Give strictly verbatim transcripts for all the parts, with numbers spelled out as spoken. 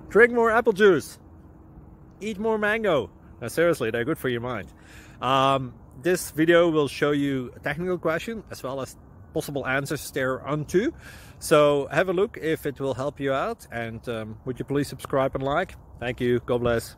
Drink more apple juice. Eat more mango. Now, seriously, they're good for your mind. Um, this video will show you a technical question as well as possible answers thereunto. So have a look if it will help you out, and um, would you please subscribe and like? Thank you. God bless.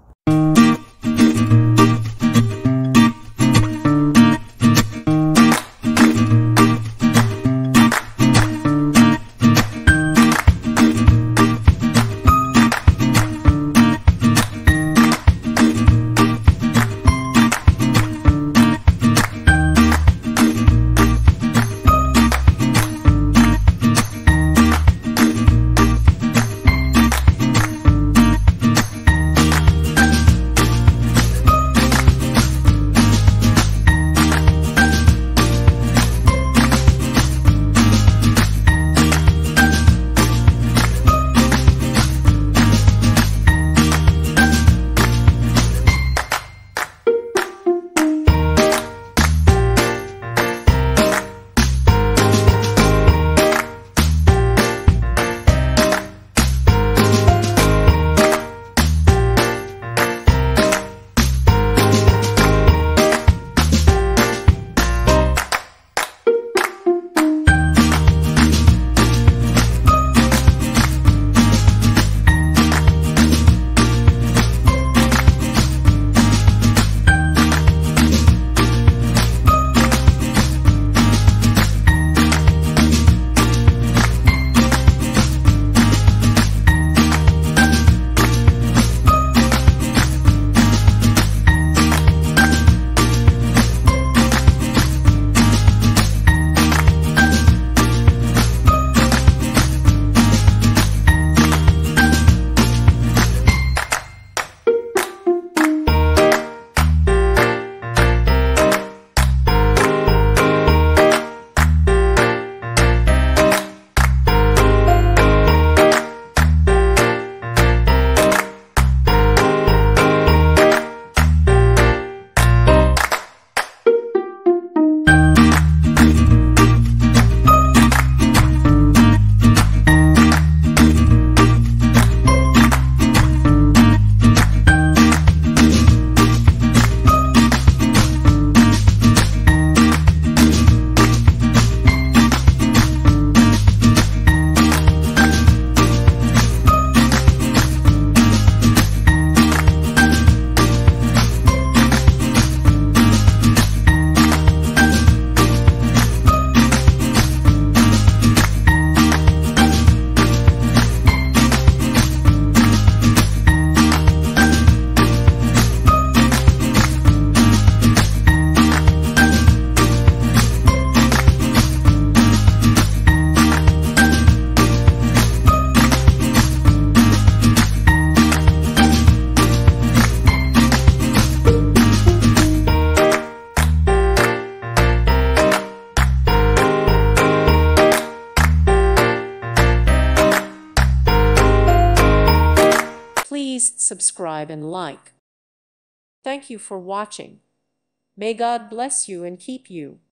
Please subscribe and like. Thank you for watching. May God bless you and keep you.